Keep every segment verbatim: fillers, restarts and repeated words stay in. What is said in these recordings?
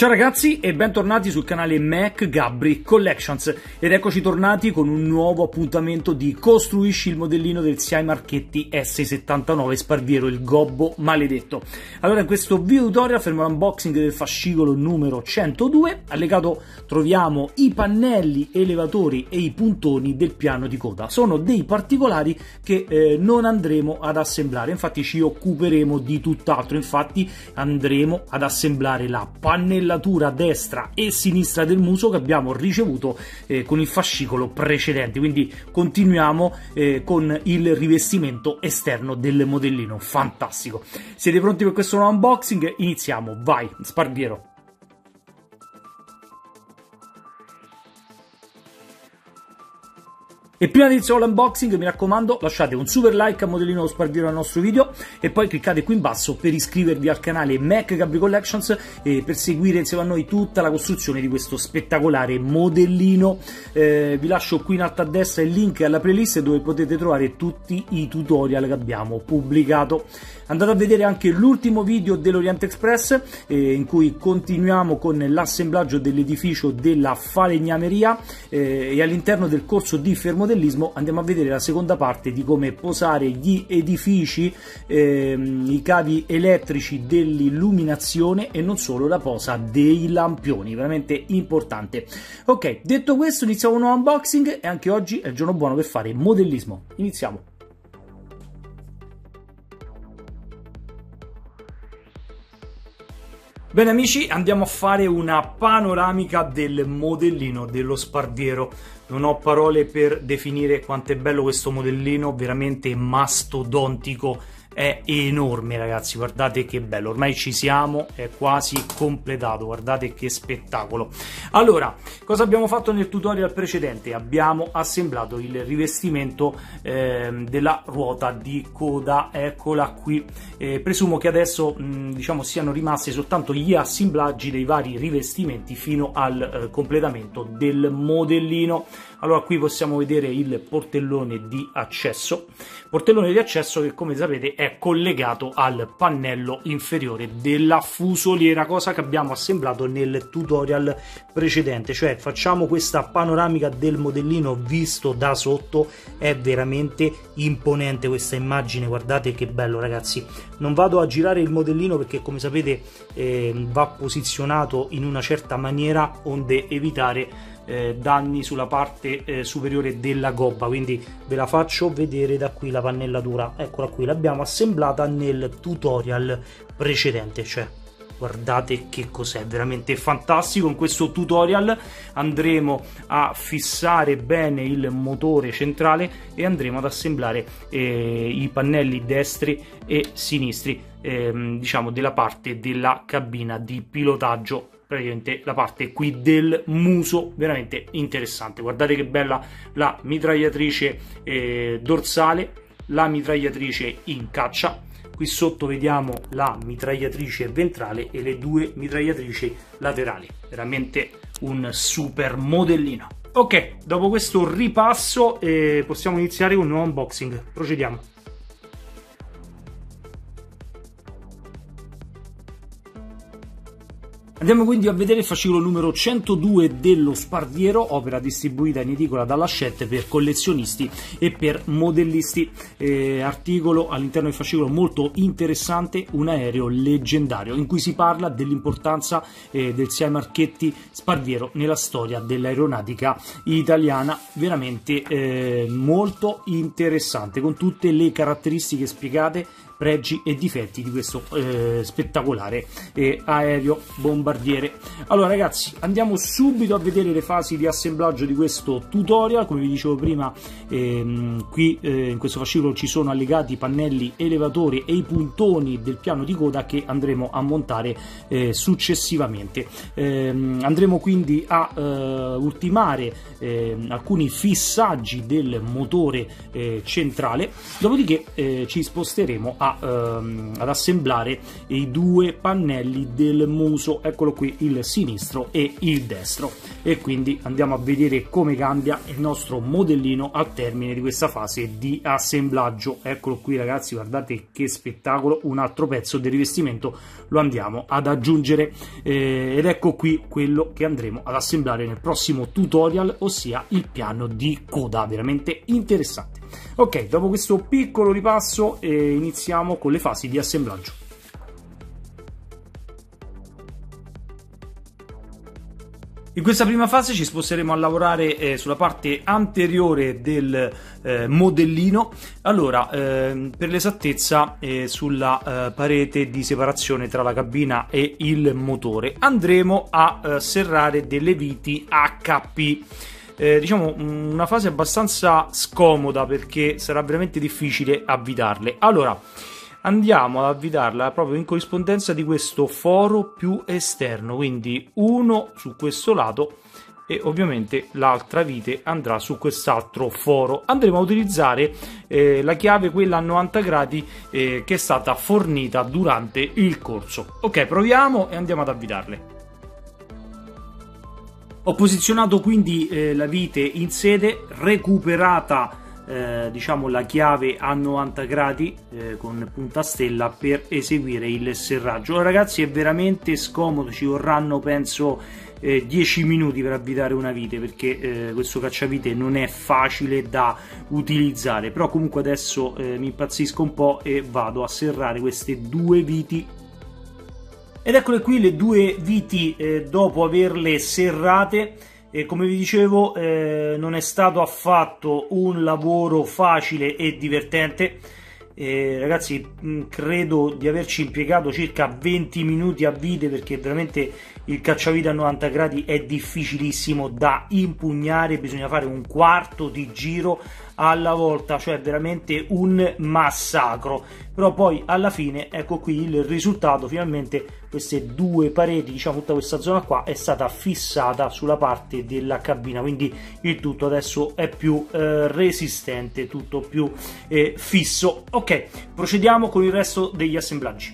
Ciao ragazzi e bentornati sul canale Mac Gabri Collections ed eccoci tornati con un nuovo appuntamento di Costruisci il modellino del S I A Marchetti S settantanove Sparviero, il gobbo maledetto. Allora in questo video tutorial faremo l'unboxing del fascicolo numero centodue. Allegato troviamo i pannelli elevatori e i puntoni del piano di coda. Sono dei particolari che eh, non andremo ad assemblare, infatti ci occuperemo di tutt'altro. Infatti andremo ad assemblare la pannellatura destra e sinistra del muso che abbiamo ricevuto eh, con il fascicolo precedente, quindi continuiamo eh, con il rivestimento esterno del modellino. Fantastico! Siete pronti per questo nuovo unboxing? Iniziamo, vai, Sparviero! E prima di iniziare l'unboxing mi raccomando lasciate un super like al modellino Sparviero al nostro video e poi cliccate qui in basso per iscrivervi al canale Mac Gabri Collections e per seguire insieme a noi tutta la costruzione di questo spettacolare modellino. Eh, vi lascio qui in alto a destra il link alla playlist dove potete trovare tutti i tutorial che abbiamo pubblicato. Andate a vedere anche l'ultimo video dell'Orient Express eh, in cui continuiamo con l'assemblaggio dell'edificio della falegnameria eh, e all'interno del corso di fermodellismo andiamo a vedere la seconda parte di come posare gli edifici, ehm, i cavi elettrici dell'illuminazione e non solo la posa dei lampioni, veramente importante. Ok, detto questo iniziamo un nuovo unboxing e anche oggi è il giorno buono per fare modellismo. Iniziamo. Bene amici, andiamo a fare una panoramica del modellino dello Sparviero. Non ho parole per definire quanto è bello questo modellino, veramente mastodontico, è enorme ragazzi, guardate che bello, ormai ci siamo, è quasi completato, guardate che spettacolo. Allora, cosa abbiamo fatto nel tutorial precedente? Abbiamo assemblato il rivestimento eh, della ruota di coda, eccola qui. Eh, presumo che adesso mh, diciamo siano rimasti soltanto gli assemblaggi dei vari rivestimenti fino al eh, completamento del modellino. Allora qui possiamo vedere il portellone di accesso, portellone di accesso che come sapete è collegato al pannello inferiore della fusoliera, cosa che abbiamo assemblato nel tutorial precedente. Cioè facciamo questa panoramica del modellino visto da sotto, è veramente imponente questa immagine, guardate che bello ragazzi. Non vado a girare il modellino perché come sapete eh, va posizionato in una certa maniera onde evitare Eh, danni sulla parte eh, superiore della gobba, quindi ve la faccio vedere da qui la pannellatura, eccola qui, l'abbiamo assemblata nel tutorial precedente. Cioè guardate che cos'è, veramente fantastico. In questo tutorial andremo a fissare bene il motore centrale e andremo ad assemblare eh, i pannelli destri e sinistri eh, diciamo della parte della cabina di pilotaggio, praticamente la parte qui del muso, veramente interessante. Guardate che bella la mitragliatrice eh, dorsale, la mitragliatrice in caccia, qui sotto vediamo la mitragliatrice ventrale e le due mitragliatrici laterali, veramente un super modellino. Ok, dopo questo ripasso eh, possiamo iniziare con un nuovo unboxing, procediamo. Andiamo quindi a vedere il fascicolo numero centodue dello Sparviero, opera distribuita in edicola dalla Hachette per collezionisti e per modellisti. Eh, articolo all'interno del fascicolo molto interessante, un aereo leggendario, in cui si parla dell'importanza eh, del S I A Marchetti Sparviero nella storia dell'aeronautica italiana. Veramente eh, molto interessante, con tutte le caratteristiche spiegate, pregi e difetti di questo eh, spettacolare eh, aereo bombardiere. Allora ragazzi, andiamo subito a vedere le fasi di assemblaggio di questo tutorial. Come vi dicevo prima, ehm, qui eh, in questo fascicolo ci sono allegati i pannelli elevatori e i puntoni del piano di coda che andremo a montare eh, successivamente. Ehm, andremo quindi a eh, ultimare eh, alcuni fissaggi del motore eh, centrale, dopodiché eh, ci sposteremo a a, ehm, ad assemblare i due pannelli del muso, eccolo qui, il sinistro e il destro, e quindi andiamo a vedere come cambia il nostro modellino al termine di questa fase di assemblaggio. Eccolo qui ragazzi, guardate che spettacolo, un altro pezzo del rivestimento lo andiamo ad aggiungere eh, ed ecco qui quello che andremo ad assemblare nel prossimo tutorial, ossia il piano di coda, veramente interessante. Ok, dopo questo piccolo ripasso eh, iniziamo con le fasi di assemblaggio. In questa prima fase ci sposteremo a lavorare eh, sulla parte anteriore del eh, modellino. Allora, eh, per l'esattezza eh, sulla eh, parete di separazione tra la cabina e il motore andremo a eh, serrare delle viti acca pi. Eh, diciamo una fase abbastanza scomoda perché sarà veramente difficile avvitarle. Allora andiamo ad avvitarla proprio in corrispondenza di questo foro più esterno, quindi uno su questo lato e ovviamente l'altra vite andrà su quest'altro foro. Andremo a utilizzare eh, la chiave, quella a novanta gradi eh, che è stata fornita durante il corso. Ok, proviamo e andiamo ad avvitarle. Ho posizionato quindi eh, la vite in sede, recuperata eh, diciamo la chiave a novanta gradi eh, con punta stella per eseguire il serraggio. Ora, ragazzi, è veramente scomodo, ci vorranno penso eh, dieci minuti per avvitare una vite, perché eh, questo cacciavite non è facile da utilizzare, però comunque adesso eh, mi impazzisco un po' e vado a serrare queste due viti. Ed eccole qui le due viti eh, dopo averle serrate. E come vi dicevo eh, non è stato affatto un lavoro facile e divertente. Eh, ragazzi, mh, credo di averci impiegato circa venti minuti a vite, perché veramente il cacciavite a novanta gradi è difficilissimo da impugnare, bisogna fare un quarto di giro alla volta, cioè veramente un massacro. Però poi alla fine ecco qui il risultato, finalmente queste due pareti, diciamo tutta questa zona qua è stata fissata sulla parte della cabina, quindi il tutto adesso è più eh, resistente, tutto più eh, fisso. Ok, procediamo con il resto degli assemblaggi.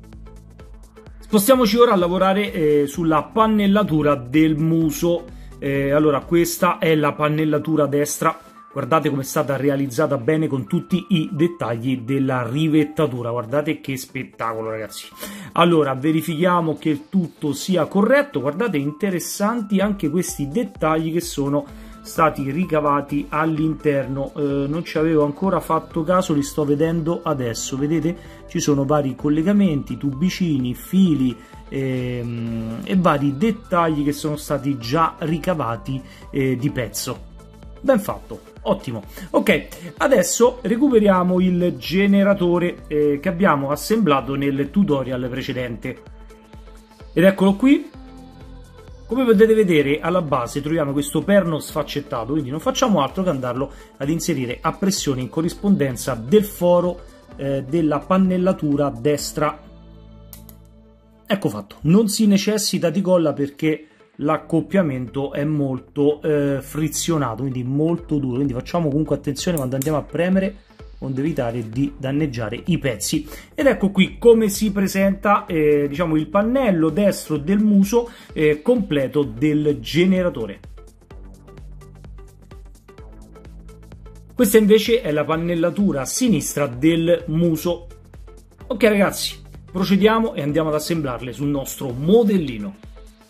Spostiamoci ora a lavorare eh, sulla pannellatura del muso. Eh, allora, questa è la pannellatura destra. Guardate come è stata realizzata bene con tutti i dettagli della rivettatura. Guardate che spettacolo, ragazzi. Allora, verifichiamo che il tutto sia corretto. Guardate, interessanti anche questi dettagli che sono stati ricavati all'interno. Eh, non ci avevo ancora fatto caso, li sto vedendo adesso. Vedete? Ci sono vari collegamenti, tubicini, fili ehm, e vari dettagli che sono stati già ricavati eh, di pezzo. Ben fatto, ottimo. Ok, adesso recuperiamo il generatore eh, che abbiamo assemblato nel tutorial precedente. Ed eccolo qui. Come potete vedere, alla base troviamo questo perno sfaccettato, quindi non facciamo altro che andarlo ad inserire a pressione in corrispondenza del foro eh, della pannellatura destra. Ecco fatto. Non si necessita di colla perché l'accoppiamento è molto eh, frizionato, quindi molto duro, quindi facciamo comunque attenzione quando andiamo a premere, onde evitare di danneggiare i pezzi. Ed ecco qui come si presenta eh, diciamo il pannello destro del muso eh, completo del generatore. Questa invece è la pannellatura sinistra del muso. Ok ragazzi, procediamo e andiamo ad assemblarle sul nostro modellino.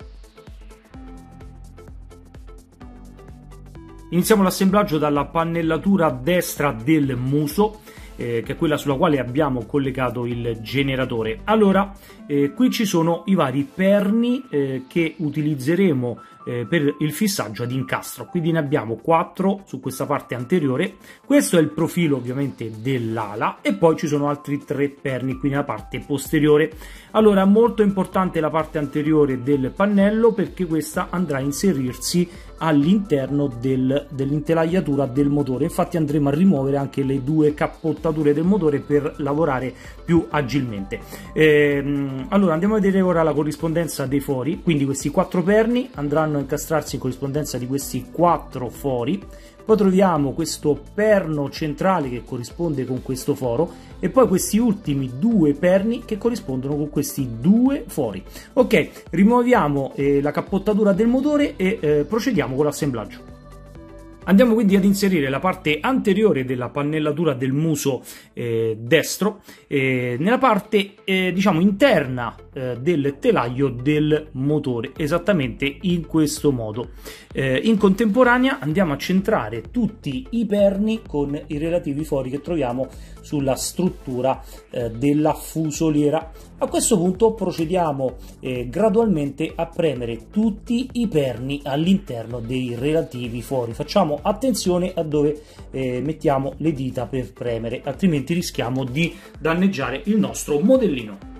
Iniziamo l'assemblaggio dalla pannellatura destra del muso, eh, che è quella sulla quale abbiamo collegato il generatore. Allora, eh, qui ci sono i vari perni eh, che utilizzeremo eh, per il fissaggio ad incastro, quindi ne abbiamo quattro su questa parte anteriore. Questo è il profilo ovviamente dell'ala e poi ci sono altri tre perni qui nella parte posteriore. Allora, molto importante la parte anteriore del pannello, perché questa andrà a inserirsi all'interno del, dell'intelaiatura del motore. Infatti andremo a rimuovere anche le due cappottature del motore per lavorare più agilmente. Ehm, allora andiamo a vedere ora la corrispondenza dei fori. Quindi questi quattro perni andranno a incastrarsi in corrispondenza di questi quattro fori. poi troviamo questo perno centrale che corrisponde con questo foro e poi questi ultimi due perni che corrispondono con questi due fori. Ok, rimuoviamo eh, la cappottatura del motore e eh, procediamo con l'assemblaggio. Andiamo quindi ad inserire la parte anteriore della pannellatura del muso eh, destro eh, nella parte eh, diciamo interna eh, del telaio del motore, esattamente in questo modo. Eh, in contemporanea andiamo a centrare tutti i perni con i relativi fori che troviamo sulla struttura eh, della fusoliera. A questo punto procediamo eh, gradualmente a premere tutti i perni all'interno dei relativi fori. Facciamo attenzione a dove eh, mettiamo le dita per premere, altrimenti rischiamo di danneggiare il nostro modellino.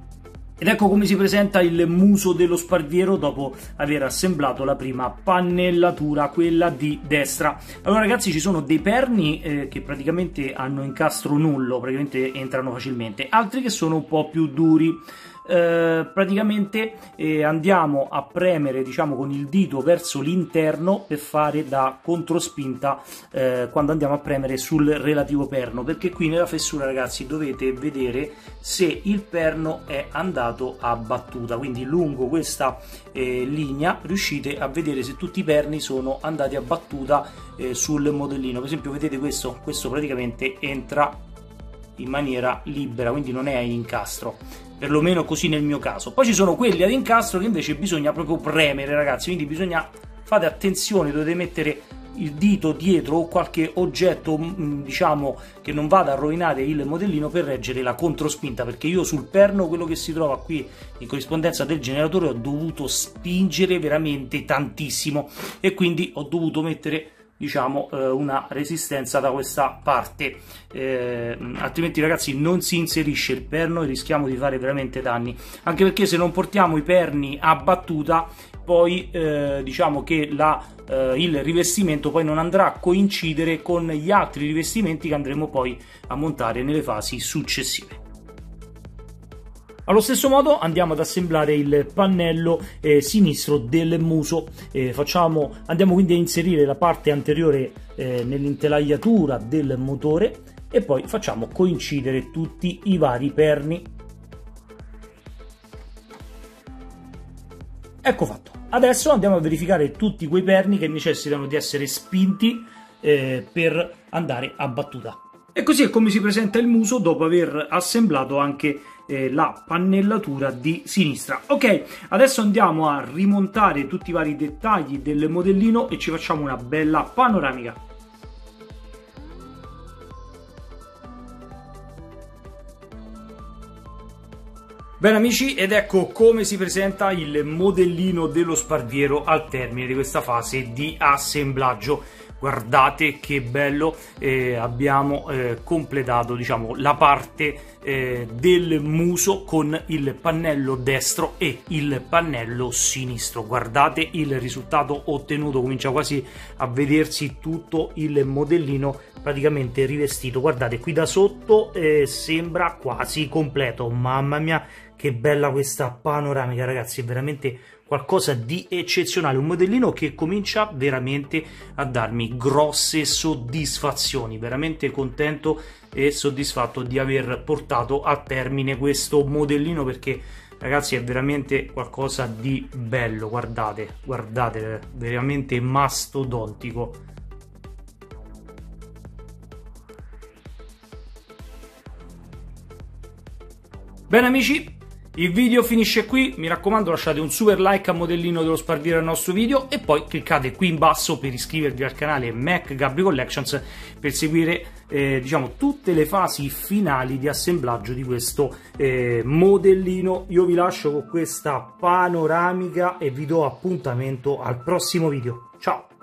Ed ecco come si presenta il muso dello sparviero dopo aver assemblato la prima pannellatura, quella di destra. Allora ragazzi, ci sono dei perni eh, che praticamente hanno incastro nullo, praticamente entrano facilmente, altri che sono un po' più duri. Eh, praticamente eh, andiamo a premere, diciamo, con il dito verso l'interno per fare da controspinta eh, quando andiamo a premere sul relativo perno, perché qui nella fessura ragazzi dovete vedere se il perno è andato a battuta, quindi lungo questa eh, linea riuscite a vedere se tutti i perni sono andati a battuta eh, sul modellino. Per esempio vedete questo, questo praticamente entra in maniera libera, quindi non è in incastro, perlomeno così nel mio caso. Poi ci sono quelli ad incastro che invece bisogna proprio premere ragazzi, quindi bisogna, fate attenzione, dovete mettere il dito dietro o qualche oggetto diciamo che non vada a rovinare il modellino per reggere la controspinta, perché io sul perno, quello che si trova qui in corrispondenza del generatore, ho dovuto spingere veramente tantissimo e quindi ho dovuto mettere diciamo eh, una resistenza da questa parte, eh, altrimenti ragazzi non si inserisce il perno e rischiamo di fare veramente danni, anche perché se non portiamo i perni a battuta poi eh, diciamo che la, eh, il rivestimento poi non andrà a coincidere con gli altri rivestimenti che andremo poi a montare nelle fasi successive. Allo stesso modo andiamo ad assemblare il pannello eh, sinistro del muso. Eh, facciamo, andiamo quindi a inserire la parte anteriore eh, nell'intelaiatura del motore e poi facciamo coincidere tutti i vari perni. Ecco fatto. Adesso andiamo a verificare tutti quei perni che necessitano di essere spinti eh, per andare a battuta. E così è come si presenta il muso dopo aver assemblato anche eh, la pannellatura di sinistra. Ok, adesso andiamo a rimontare tutti i vari dettagli del modellino e ci facciamo una bella panoramica. Bene amici, ed ecco come si presenta il modellino dello sparviero al termine di questa fase di assemblaggio. Guardate che bello, eh, abbiamo eh, completato diciamo la parte eh, del muso con il pannello destro e il pannello sinistro. Guardate il risultato ottenuto, comincia quasi a vedersi tutto il modellino praticamente rivestito. Guardate qui da sotto eh, sembra quasi completo. Mamma mia che bella questa panoramica ragazzi, è veramente qualcosa di eccezionale, un modellino che comincia veramente a darmi grosse soddisfazioni. Veramente contento e soddisfatto di aver portato a termine questo modellino, perché ragazzi è veramente qualcosa di bello. Guardate, guardate, veramente mastodontico. Bene amici, il video finisce qui, mi raccomando lasciate un super like al modellino dello sparviero al nostro video e poi cliccate qui in basso per iscrivervi al canale Mac Gabry Collections per seguire eh, diciamo tutte le fasi finali di assemblaggio di questo eh, modellino. Io vi lascio con questa panoramica e vi do appuntamento al prossimo video. Ciao!